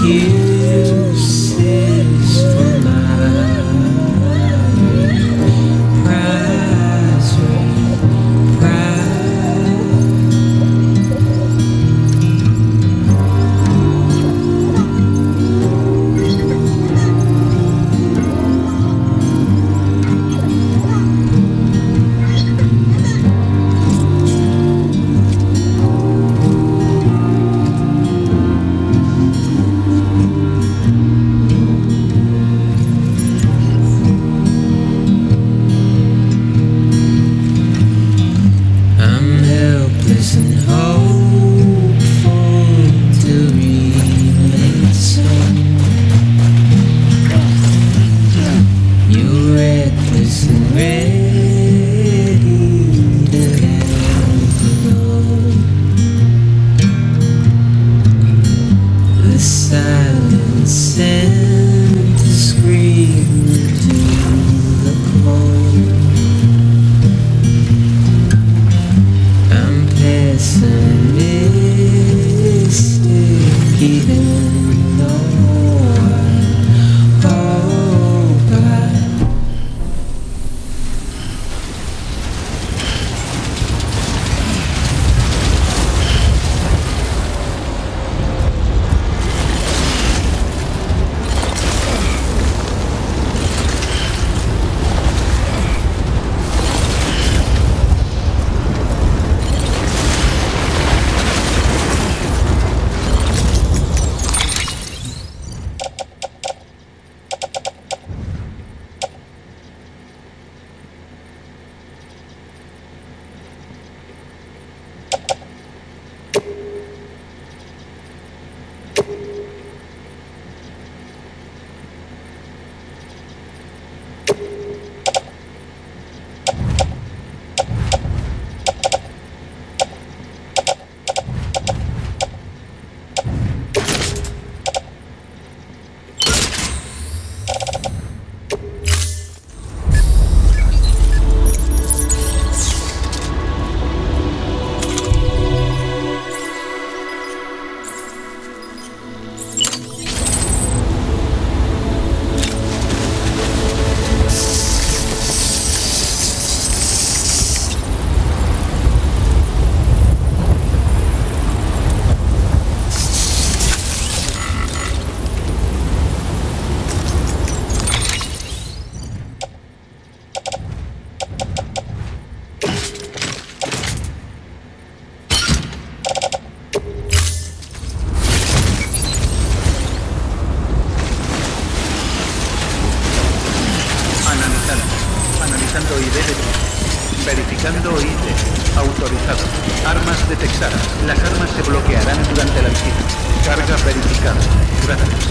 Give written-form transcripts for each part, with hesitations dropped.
Verificando ID. Autorizado. Armas detectadas. Las armas se bloquearán durante la visita. Carga verificada. Gracias.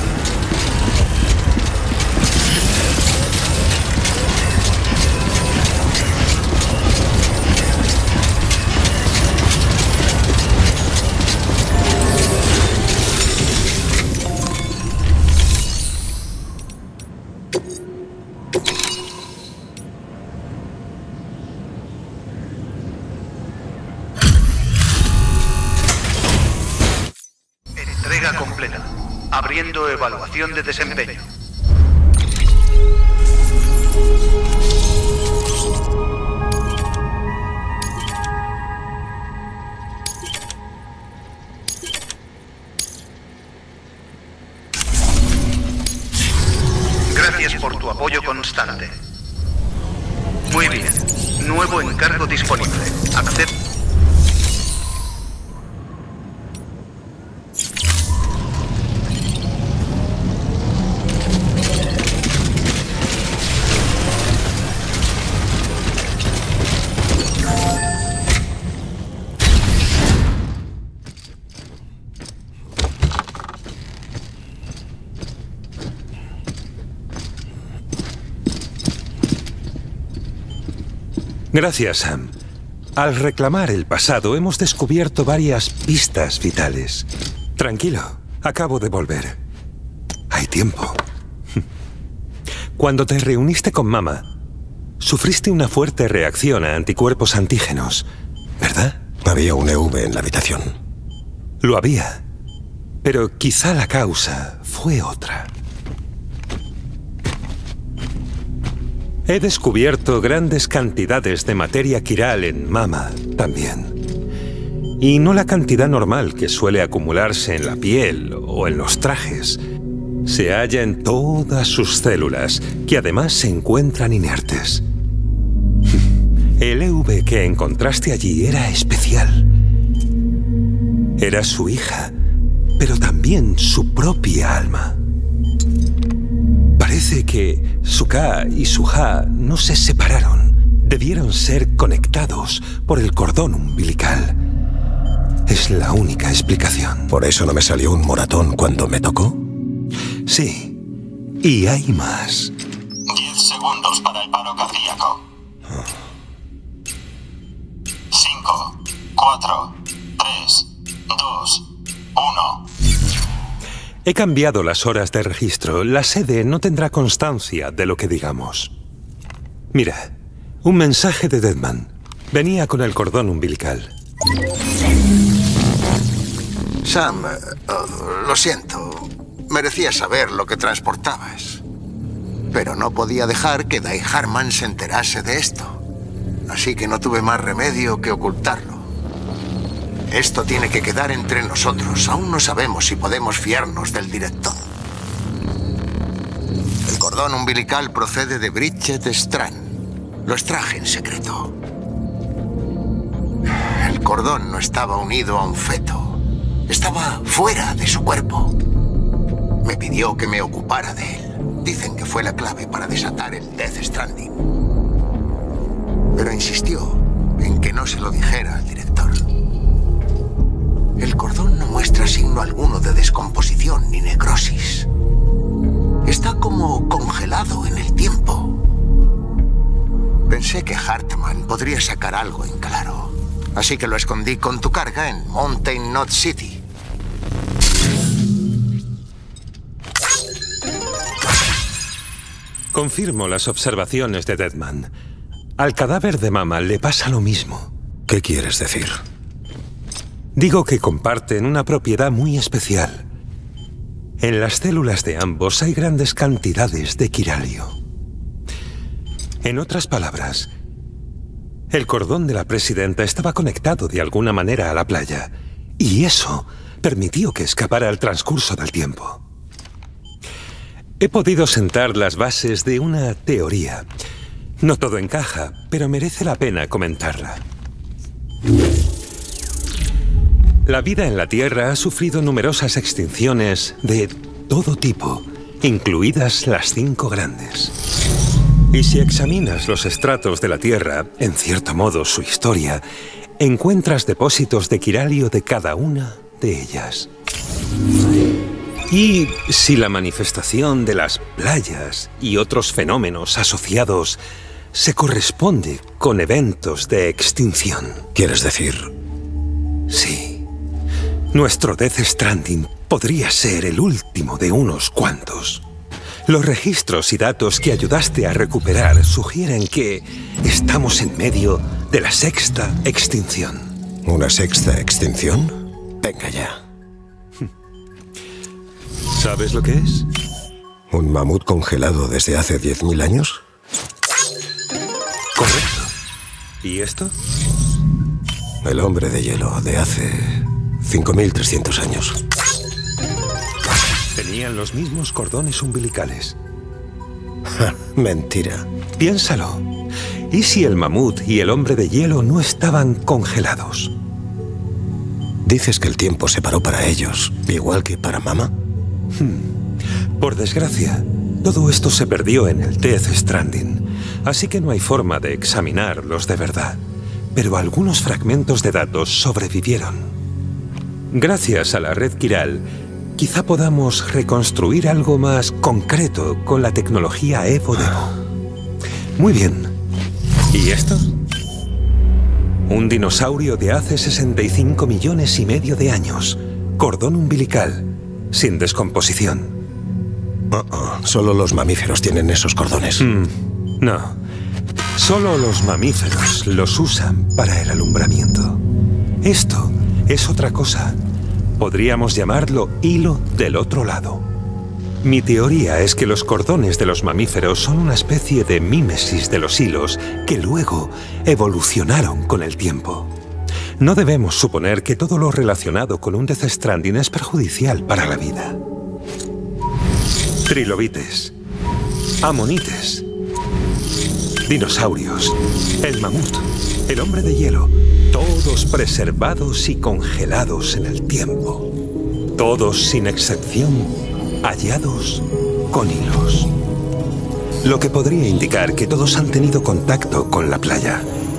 Entrega completa. Abriendo evaluación de desempeño. Gracias por tu apoyo constante. Muy bien. Nuevo encargo disponible. Acepta. Gracias, Sam. Al reclamar el pasado, hemos descubierto varias pistas vitales. Tranquilo, acabo de volver. Hay tiempo. Cuando te reuniste con Mama, sufriste una fuerte reacción a anticuerpos antígenos, ¿verdad? Había un EV en la habitación. Lo había. Pero quizá la causa fue otra. He descubierto grandes cantidades de materia quiral en Mama también. Y no la cantidad normal que suele acumularse en la piel o en los trajes. Se halla en todas sus células, que además se encuentran inertes. El EV que encontraste allí era especial. Era su hija, pero también su propia alma. Parece que su Ka y su Ja no se separaron. Debieron ser conectados por el cordón umbilical. Es la única explicación. ¿Por eso no me salió un moratón cuando me tocó? Sí, y hay más. 10 segundos para el paro cardíaco. 5, 4, 3, 2, 1. He cambiado las horas de registro. La sede no tendrá constancia de lo que digamos. Mira, un mensaje de Deadman. Venía con el cordón umbilical. Sam, lo siento. Merecía saber lo que transportabas. Pero no podía dejar que Dai Harman se enterase de esto. Así que no tuve más remedio que ocultarlo. Esto tiene que quedar entre nosotros. Aún no sabemos si podemos fiarnos del director. El cordón umbilical procede de Bridget Strand. Lo extraje en secreto. El cordón no estaba unido a un feto. Estaba fuera de su cuerpo. Me pidió que me ocupara de él. Dicen que fue la clave para desatar el Death Stranding. Pero insistió en que no se lo dijera al director. El cordón no muestra signo alguno de descomposición ni necrosis. Está como congelado en el tiempo. Pensé que Hartman podría sacar algo en claro. Así que lo escondí con tu carga en Mountain Knot City. Confirmo las observaciones de Deadman. Al cadáver de Mama le pasa lo mismo. ¿Qué quieres decir? Digo que comparten una propiedad muy especial. En las células de ambos hay grandes cantidades de quiralio. En otras palabras, el cordón de la presidenta estaba conectado de alguna manera a la playa, y eso permitió que escapara al transcurso del tiempo. He podido sentar las bases de una teoría. No todo encaja, pero merece la pena comentarla. La vida en la Tierra ha sufrido numerosas extinciones de todo tipo, incluidas las 5 grandes. Y si examinas los estratos de la Tierra, en cierto modo su historia, encuentras depósitos de quiralio de cada una de ellas. Y si la manifestación de las playas y otros fenómenos asociados se corresponde con eventos de extinción. ¿Quieres decir? Sí. Nuestro Death Stranding podría ser el último de unos cuantos. Los registros y datos que ayudaste a recuperar sugieren que estamos en medio de la 6ª extinción. ¿Una 6ª extinción? Venga ya. ¿Sabes lo que es? ¿Un mamut congelado desde hace 10.000 años? Correcto. ¿Y esto? El hombre de hielo de hace 5.300 años. Tenían los mismos cordones umbilicales. Mentira. Piénsalo. ¿Y si el mamut y el hombre de hielo no estaban congelados? ¿Dices que el tiempo se paró para ellos, igual que para Mama? Por desgracia, todo esto se perdió en el Death Stranding, así que no hay forma de examinarlos de verdad. Pero algunos fragmentos de datos sobrevivieron. Gracias a la red quiral, quizá podamos reconstruir algo más concreto con la tecnología Evo Devo. Muy bien. ¿Y esto? Un dinosaurio de hace 65 millones y medio de años. Cordón umbilical, sin descomposición. Solo los mamíferos tienen esos cordones. No. Solo los mamíferos los usan para el alumbramiento. Esto es otra cosa. Podríamos llamarlo hilo del otro lado. Mi teoría es que los cordones de los mamíferos son una especie de mímesis de los hilos que luego evolucionaron con el tiempo. No debemos suponer que todo lo relacionado con un Death Stranding es perjudicial para la vida. Trilobites, amonites, dinosaurios, el mamut, el hombre de hielo, todos preservados y congelados en el tiempo. Todos, sin excepción, hallados con hilos. Lo que podría indicar que todos han tenido contacto con la playa.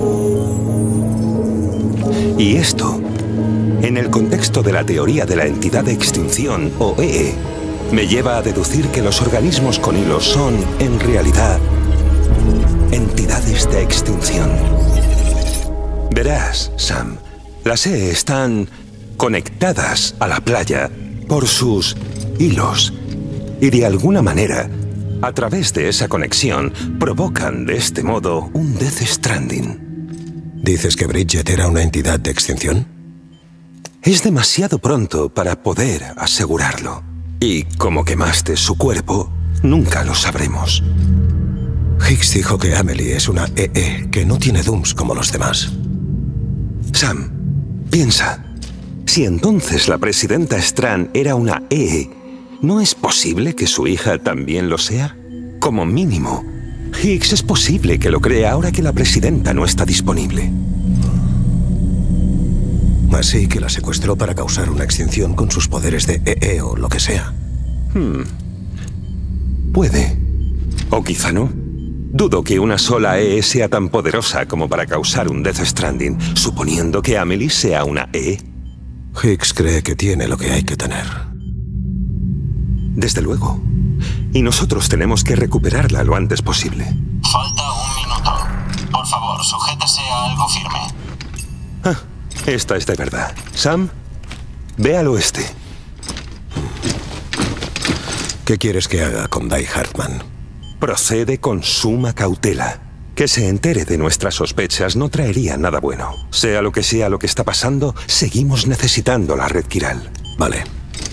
Y esto, en el contexto de la teoría de la entidad de extinción, o EE, me lleva a deducir que los organismos con hilos son, en realidad, entidades de extinción. Verás, Sam, las EE están conectadas a la playa por sus hilos y de alguna manera, a través de esa conexión, provocan de este modo un Death Stranding. ¿Dices que Bridget era una entidad de extinción? Es demasiado pronto para poder asegurarlo. Y como quemaste su cuerpo, nunca lo sabremos. Higgs dijo que Amelie es una EE, que no tiene Dooms como los demás. Sam, piensa. Si entonces la presidenta Strand era una EE, ¿no es posible que su hija también lo sea? Como mínimo, Higgs es posible que lo crea ahora que la presidenta no está disponible. Así que la secuestró para causar una extinción con sus poderes de EE o lo que sea. Puede. O quizá no. Dudo que una sola EE sea tan poderosa como para causar un Death Stranding, suponiendo que Amelie sea una EE. Higgs cree que tiene lo que hay que tener. Desde luego. Y nosotros tenemos que recuperarla lo antes posible. Falta un minuto. Por favor, sujétese a algo firme. Esta es de verdad. Sam, ve al oeste. ¿Qué quieres que haga con Die Hartman? Procede con suma cautela. Que se entere de nuestras sospechas no traería nada bueno. Sea lo que está pasando, seguimos necesitando la red quiral. Vale.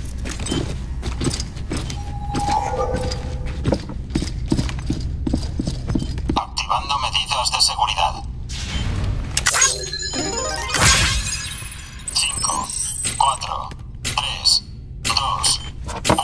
Activando medidas de seguridad. 5, 4, 3, 2, 1.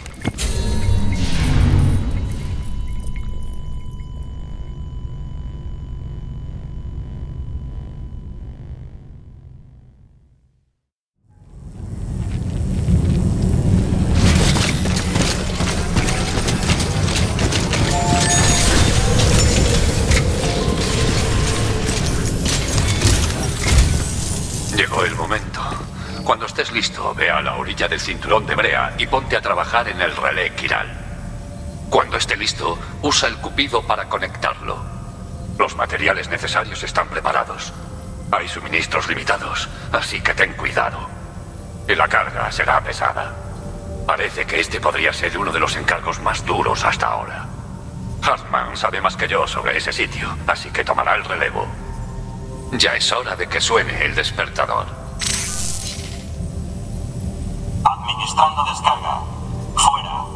Llegó el momento. Cuando estés listo, ve a la orilla del cinturón de brea y ponte a trabajar en el relé quiral. Cuando esté listo, usa el cupido para conectarlo. Los materiales necesarios están preparados. Hay suministros limitados, así que ten cuidado. Y la carga será pesada. Parece que este podría ser uno de los encargos más duros hasta ahora. Hartman sabe más que yo sobre ese sitio, así que tomará el relevo. Ya es hora de que suene el despertador. Administrando descarga. Fuera.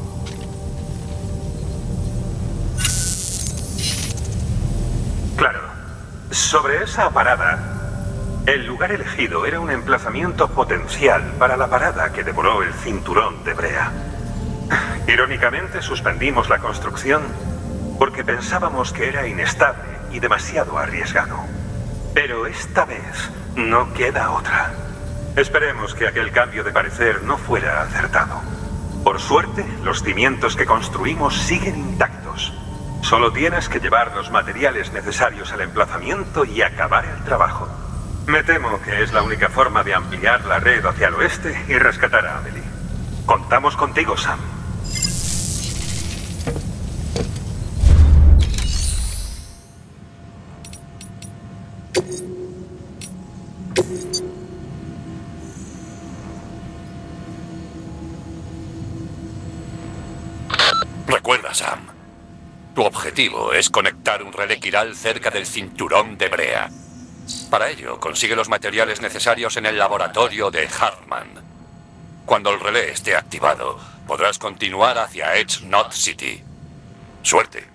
Claro. Sobre esa parada, el lugar elegido era un emplazamiento potencial para la parada que devoró el cinturón de brea. Irónicamente, suspendimos la construcción porque pensábamos que era inestable y demasiado arriesgado. Pero esta vez no queda otra. Esperemos que aquel cambio de parecer no fuera acertado. Por suerte, los cimientos que construimos siguen intactos. Solo tienes que llevar los materiales necesarios al emplazamiento y acabar el trabajo. Me temo que es la única forma de ampliar la red hacia el oeste y rescatar a Amelie. Contamos contigo, Sam. Recuerda, Sam. Tu objetivo es conectar un relé quiral cerca del cinturón de brea. Para ello, consigue los materiales necesarios en el laboratorio de Hartman. Cuando el relé esté activado, podrás continuar hacia Edge Knot City. Suerte.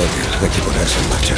Roger, hay que ponerse en marcha.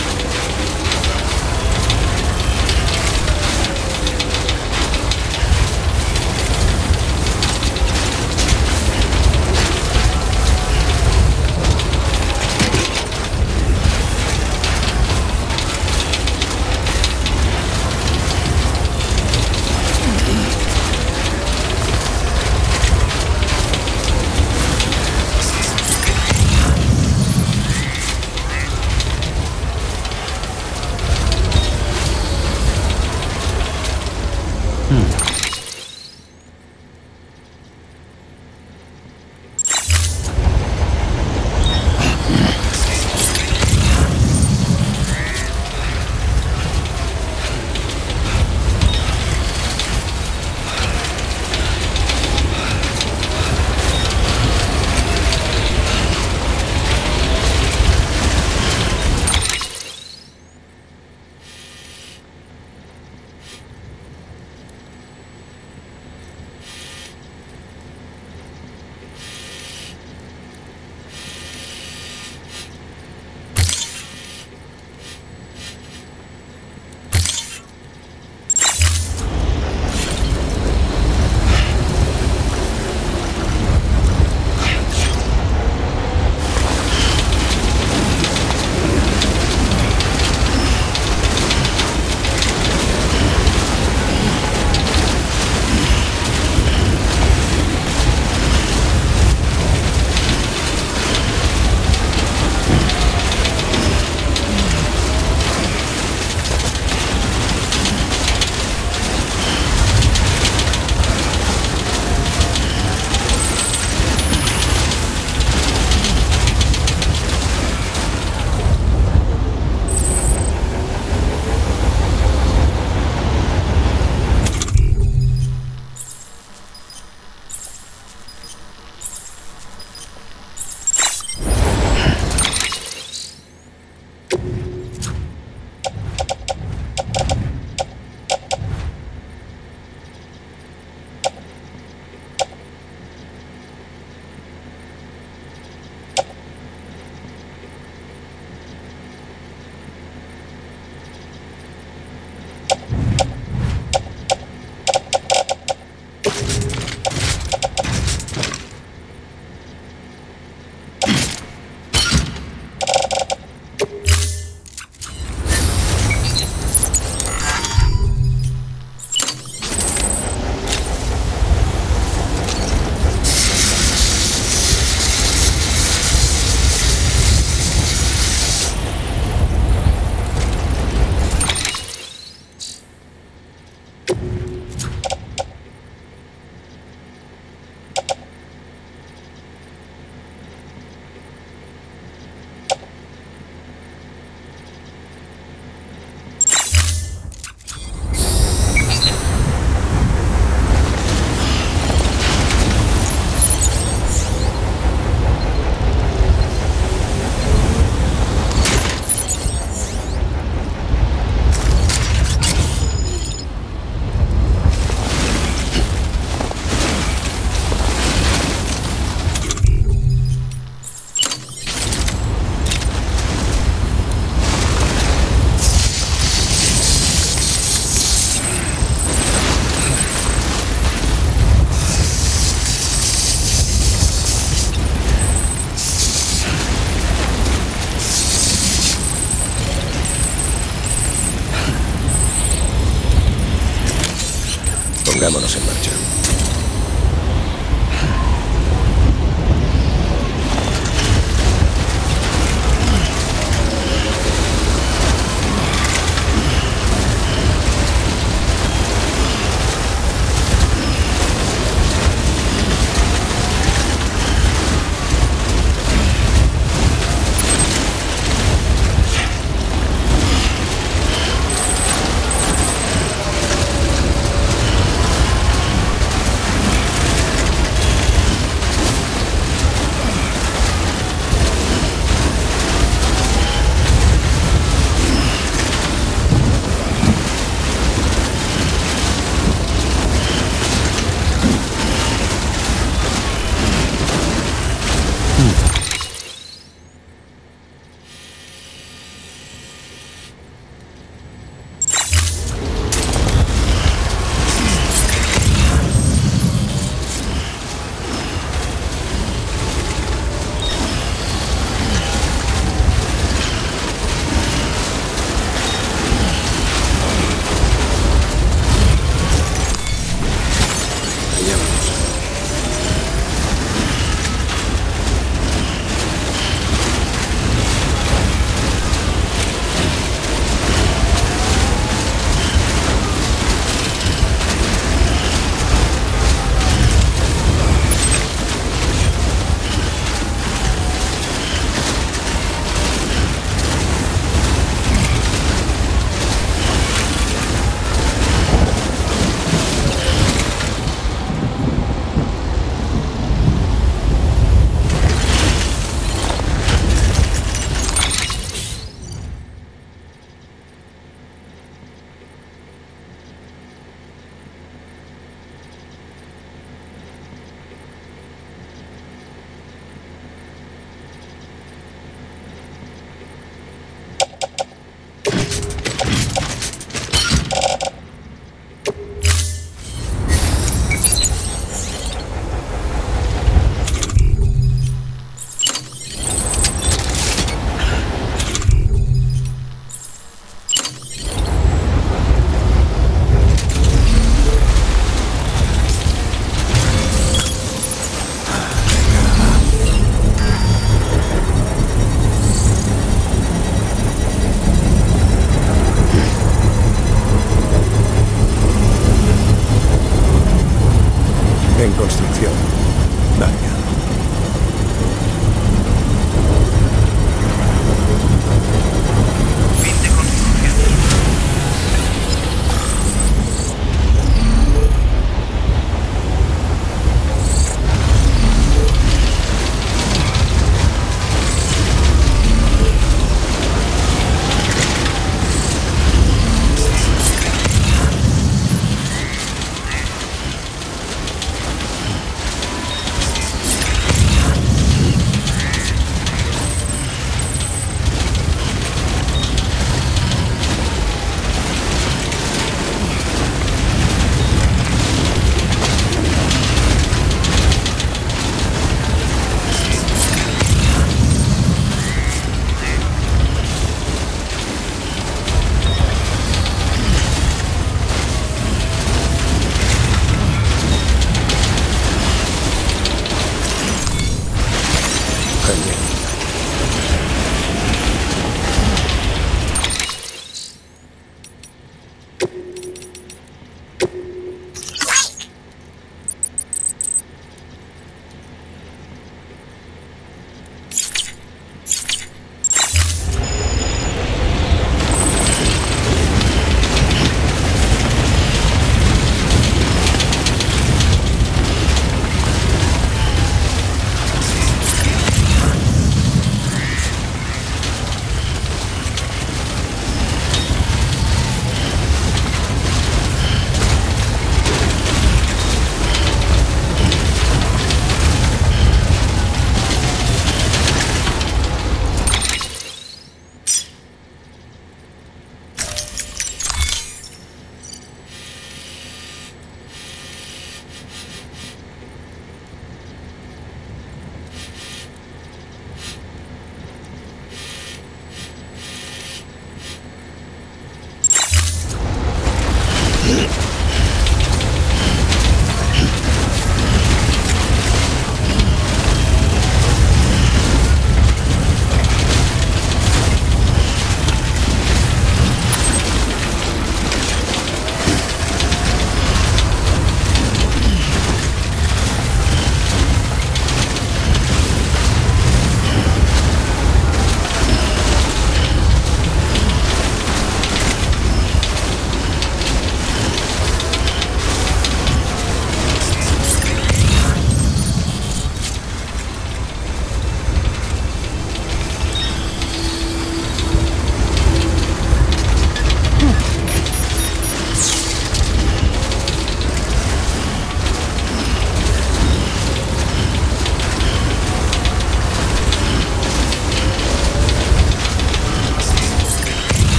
Pongámonos en marcha.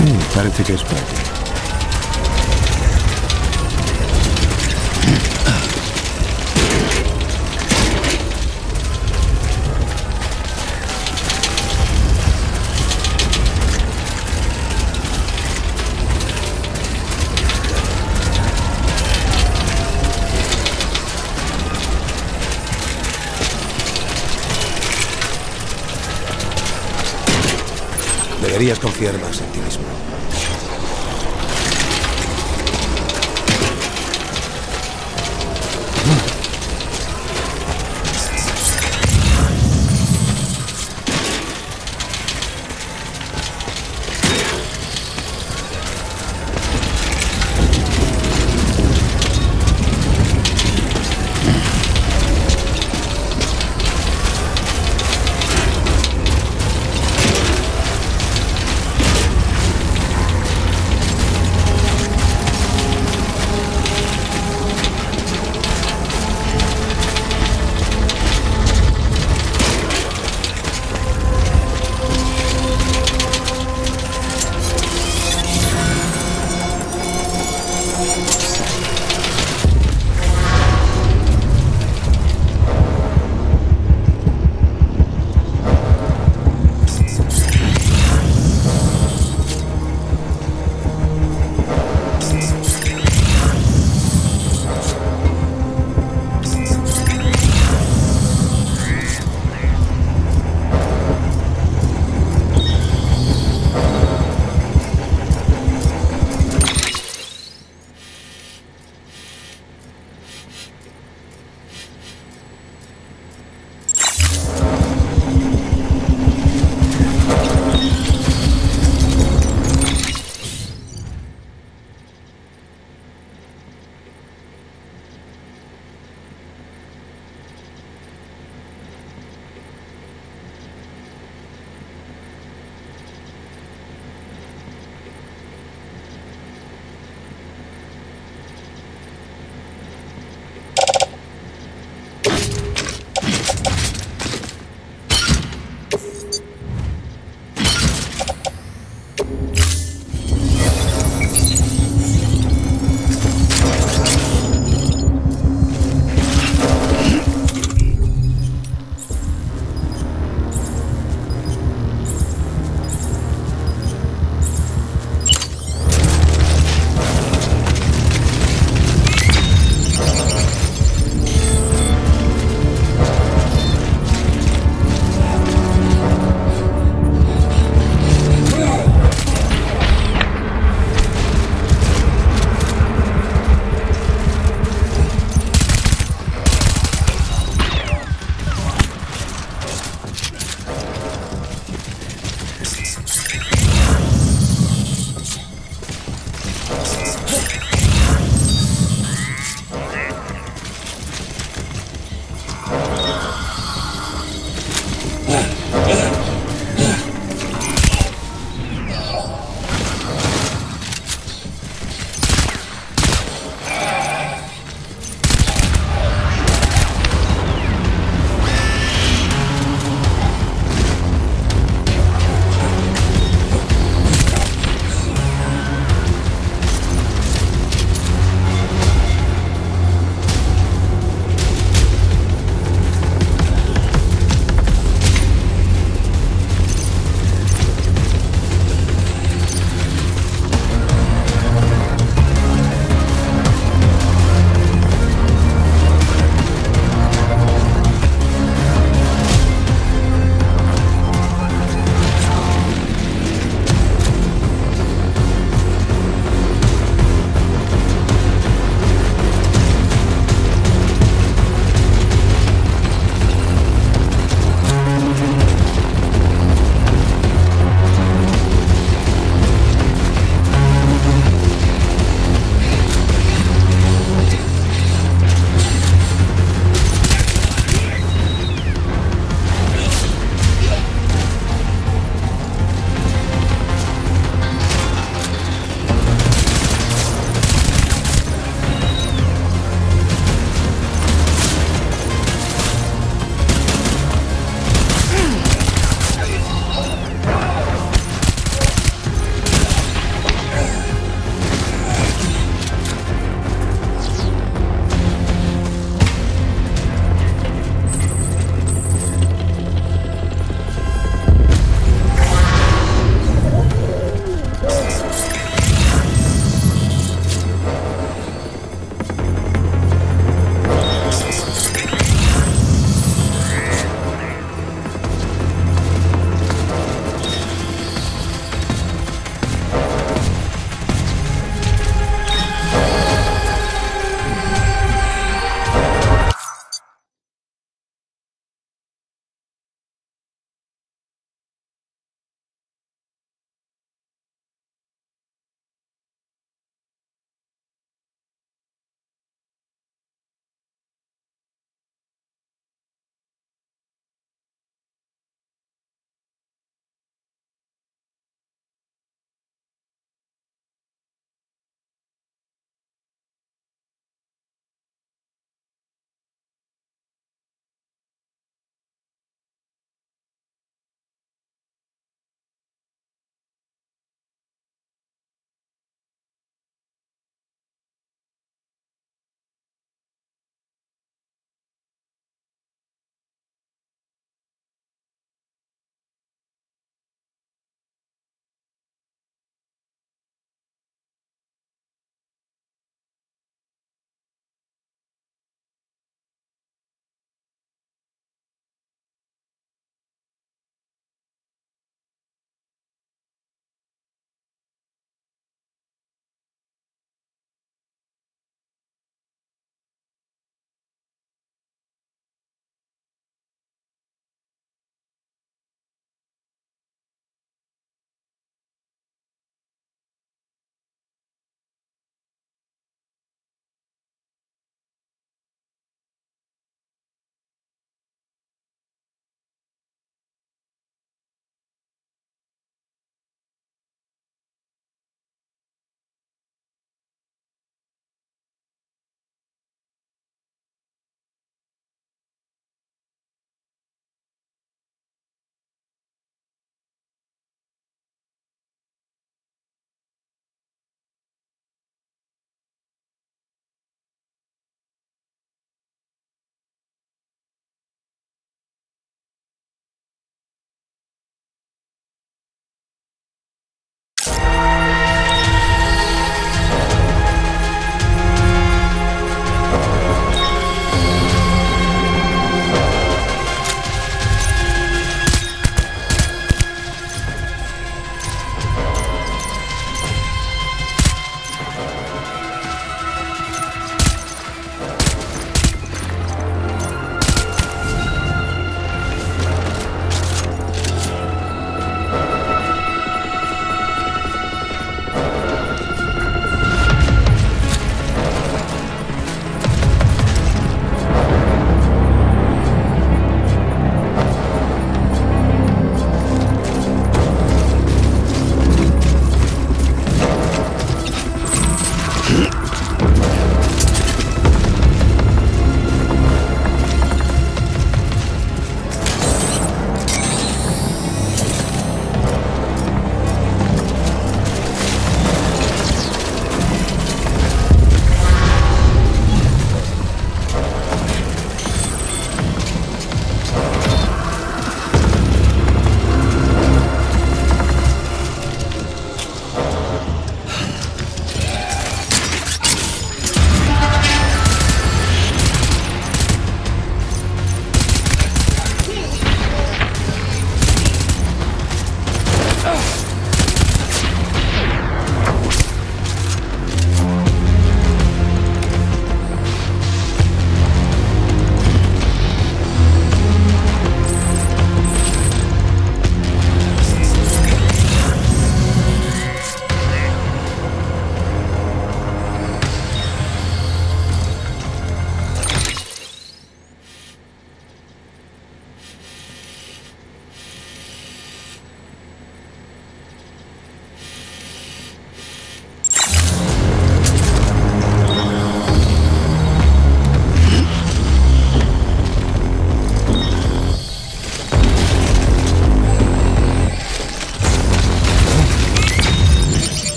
Parece que es por aquí. Deberías confiar más en ti mismo.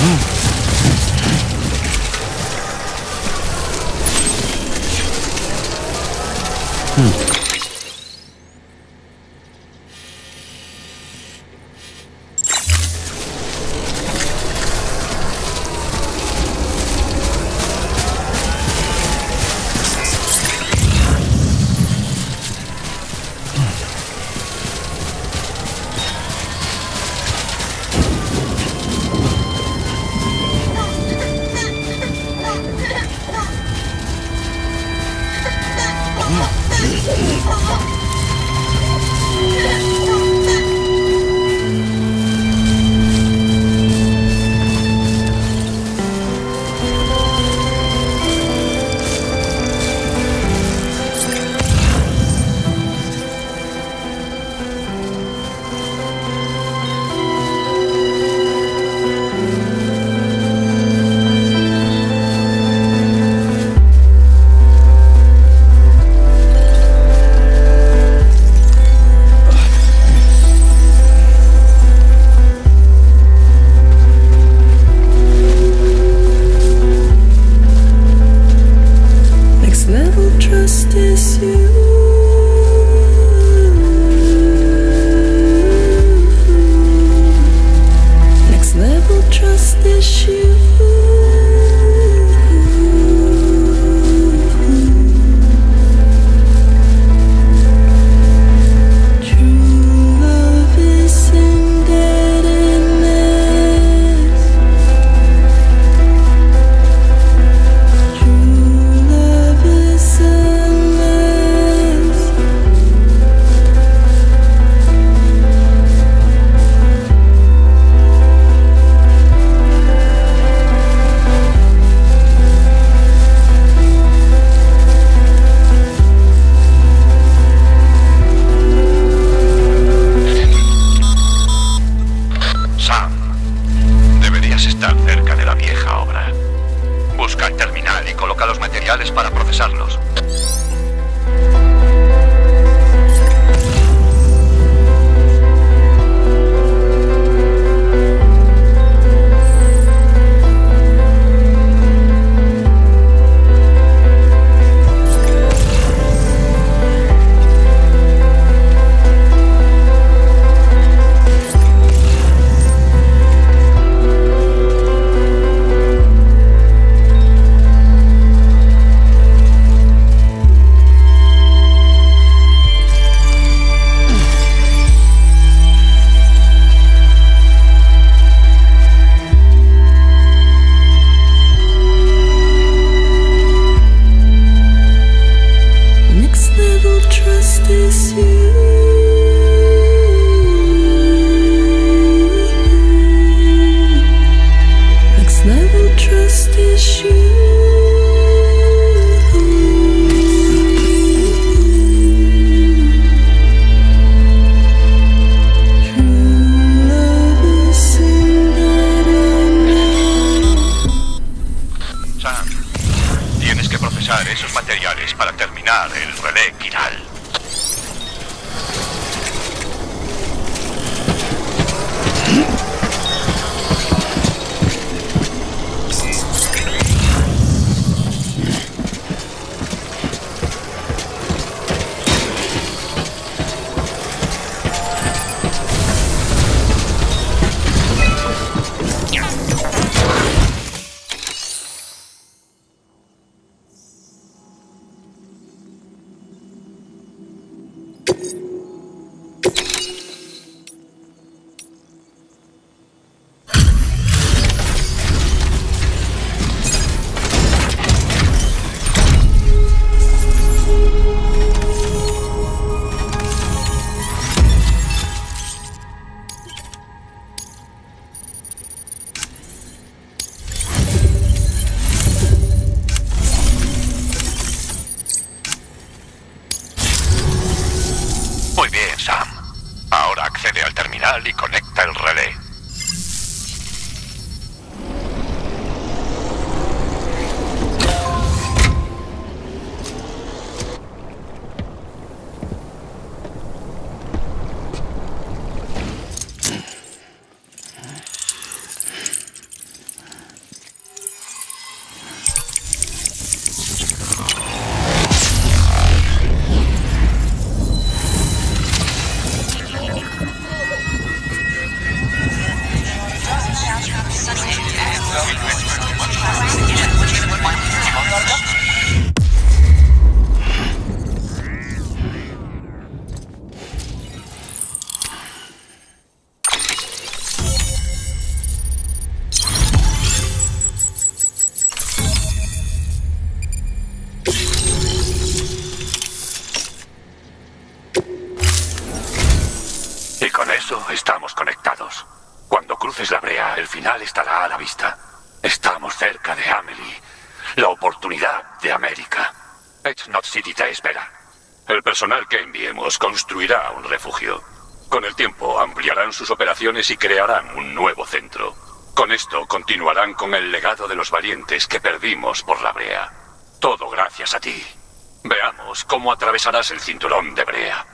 Para procesarlos. Esos materiales para terminar el relé quiral. Muy bien, Sam. Ahora accede al terminal y conecta el relé. final estará a la vista. Estamos cerca de Amelie, la oportunidad de América. Edge Knot City te espera. El personal que enviemos construirá un refugio. Con el tiempo ampliarán sus operaciones y crearán un nuevo centro. Con esto continuarán con el legado de los valientes que perdimos por la brea. Todo gracias a ti. Veamos cómo atravesarás el cinturón de brea.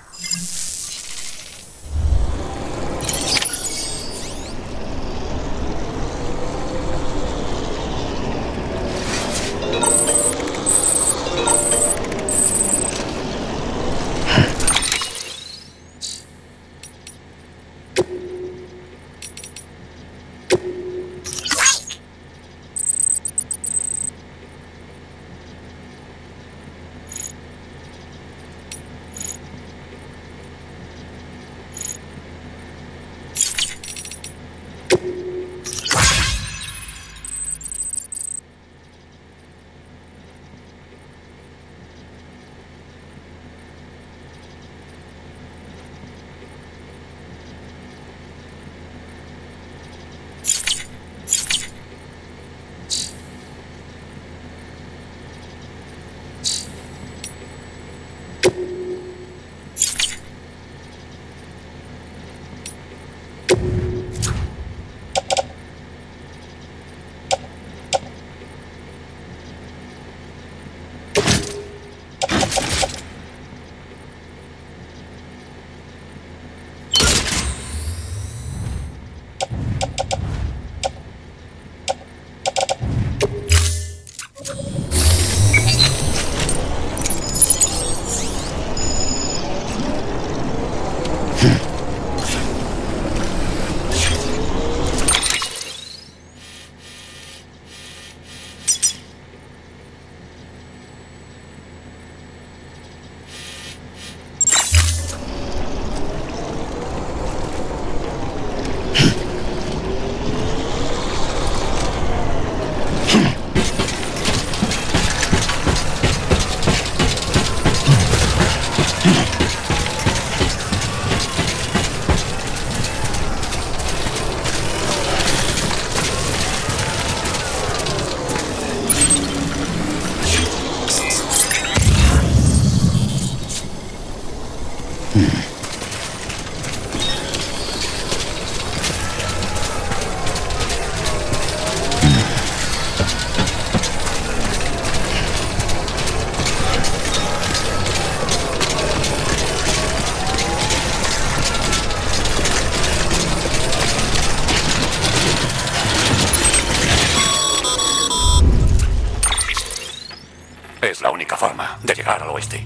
Es la única forma de llegar al oeste.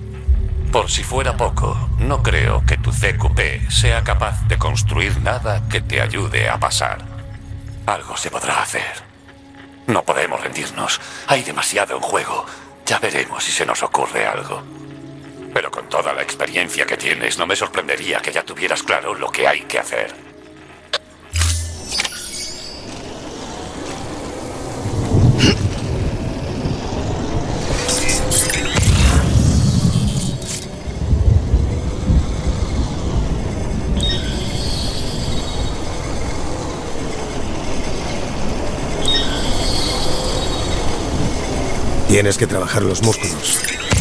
Por si fuera poco, no creo que tu CQP sea capaz de construir nada que te ayude a pasar. Algo se podrá hacer. No podemos rendirnos. Hay demasiado en juego. Ya veremos si se nos ocurre algo. Pero con toda la experiencia que tienes, no me sorprendería que ya tuvieras claro lo que hay que hacer. Tienes que trabajar los músculos.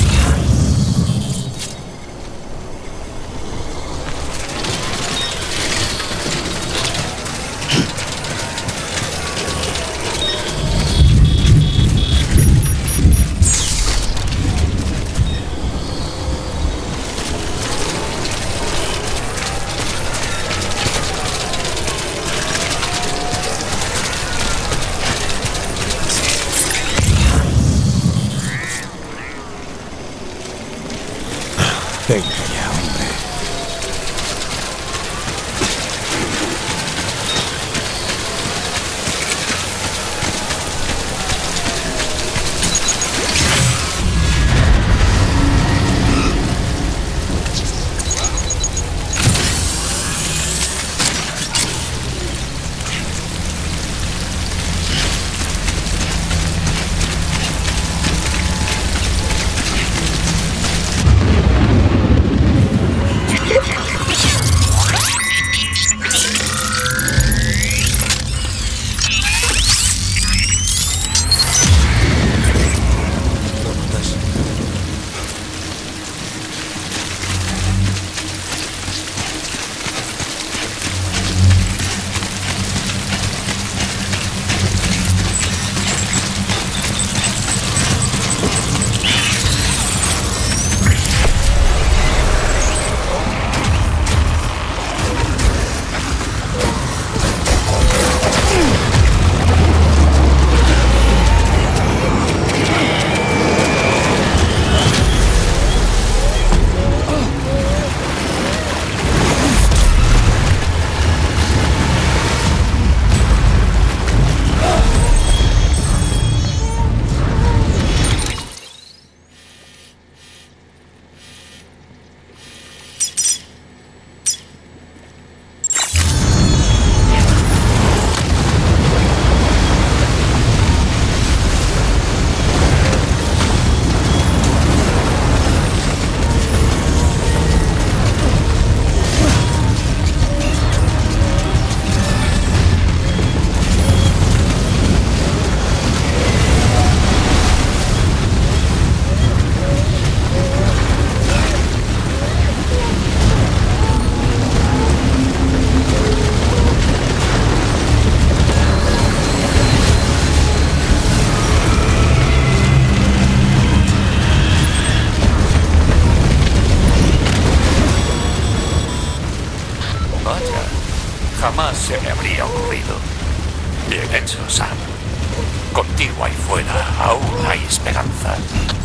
Venga ya, hombre. se me habría ocurrido. Bien hecho, Sam. Contigo ahí fuera aún hay esperanza.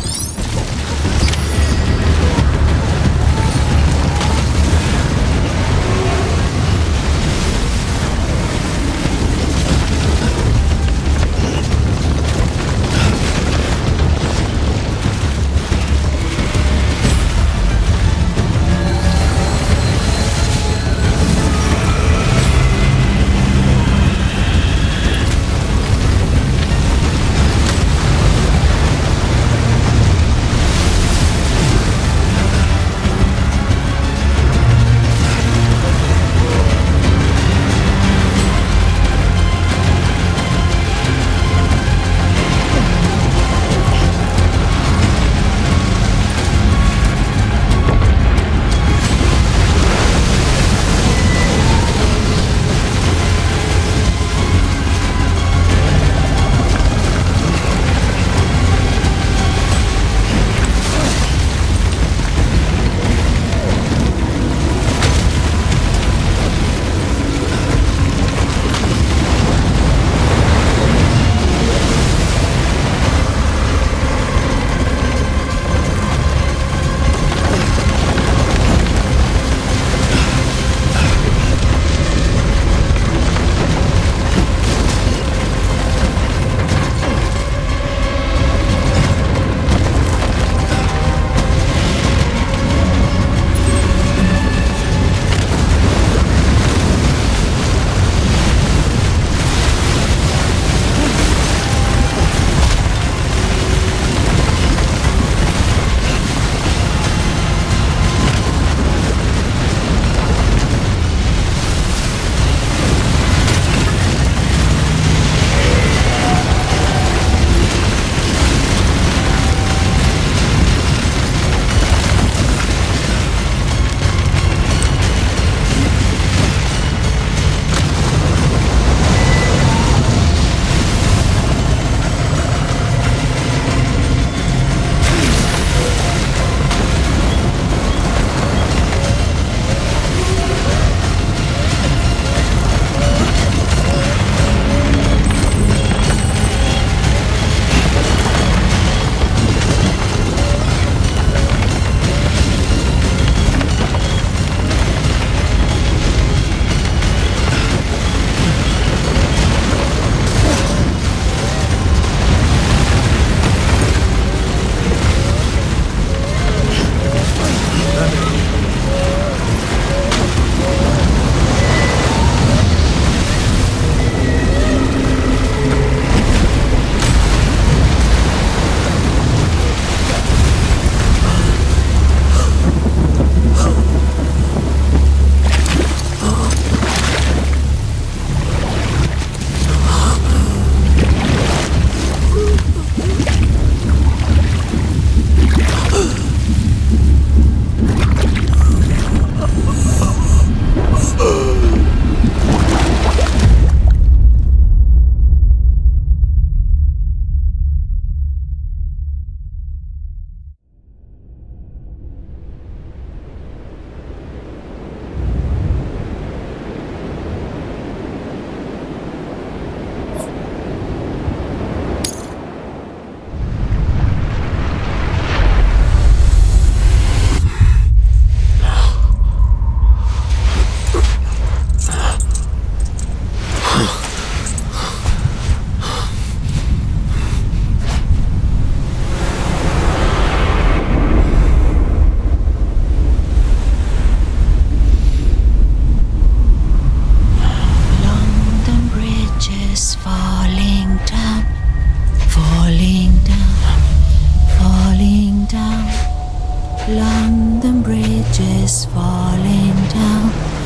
is falling down,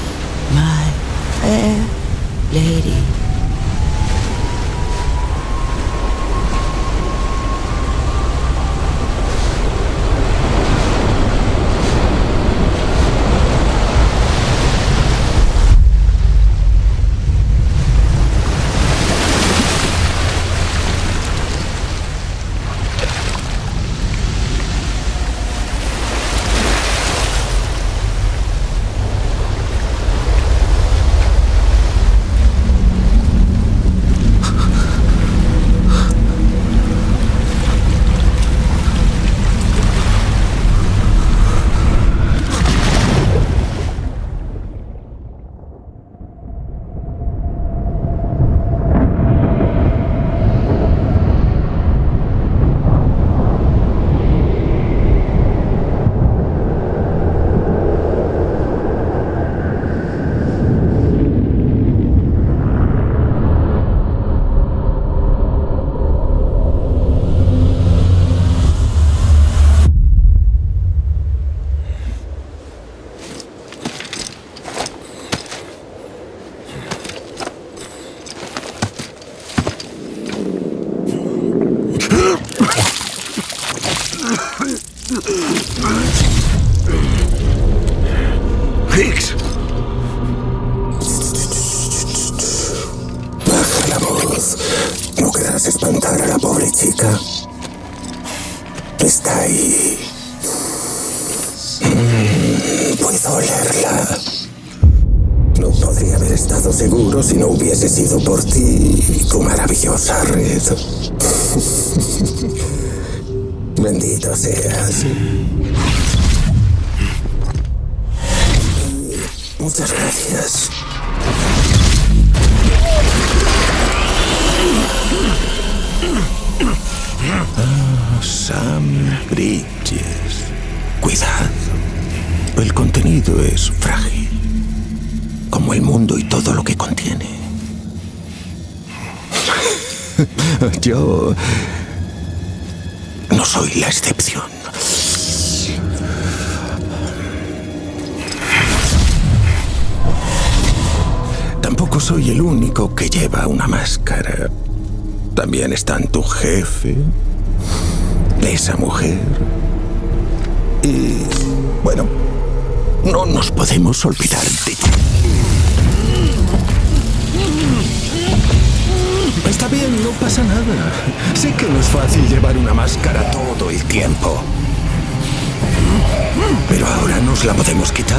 my fair lady. Higgs. Baja la voz. No querrás espantar a la pobre chica. Está ahí. Puedo olerla. No podría haber estado seguro si no hubiese sido por ti y tu maravillosa red. Bendito seas. Muchas gracias. Sam Bridges. Cuidado. El contenido es frágil. Como el mundo y todo lo que contiene. Yo no soy la excepción. Tampoco soy el único que lleva una máscara. También están tu jefe, esa mujer. Y, bueno, no nos podemos olvidar de ti. Está bien, no pasa nada. Sé que no es fácil llevar una máscara todo el tiempo. Pero ahora nos la podemos quitar.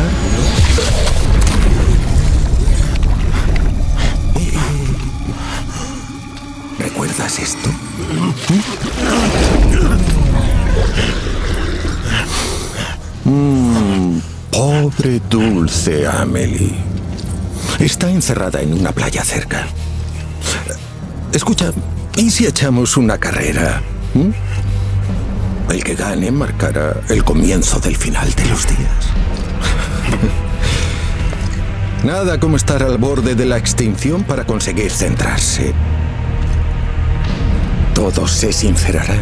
¿Recuerdas esto? Pobre dulce Amelie. Está encerrada en una playa cerca. Escucha, ¿y si echamos una carrera? El que gane marcará el comienzo del final de los días. Nada como estar al borde de la extinción para conseguir centrarse. Todos se sincerarán.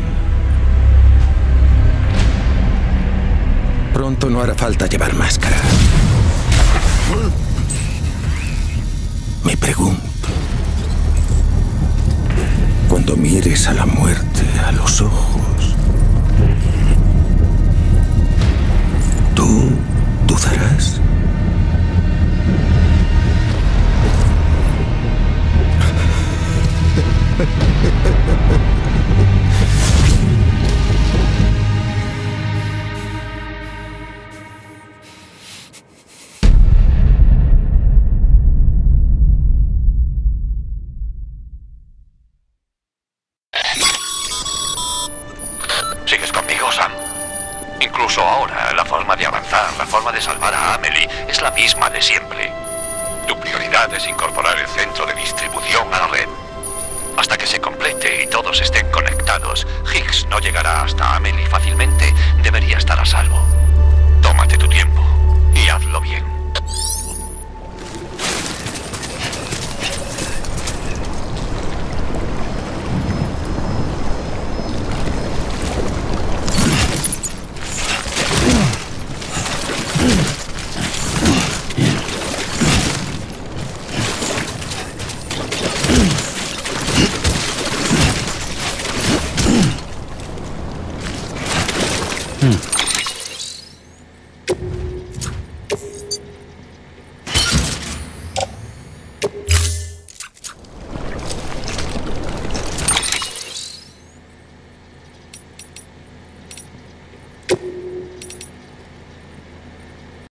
Pronto no hará falta llevar máscara. Me pregunto, cuando mires a la muerte a los ojos, ¿tú dudarás? ¿Sigues conmigo, Sam? Incluso ahora, la forma de avanzar, la forma de salvar a Amelie es la misma de siempre. Tu prioridad es incorporar el centro de distribución a la red. Hasta que se complete y todos estén conectados, Higgs no llegará hasta Amelie fácilmente. Debería estar a salvo. Tómate tu tiempo.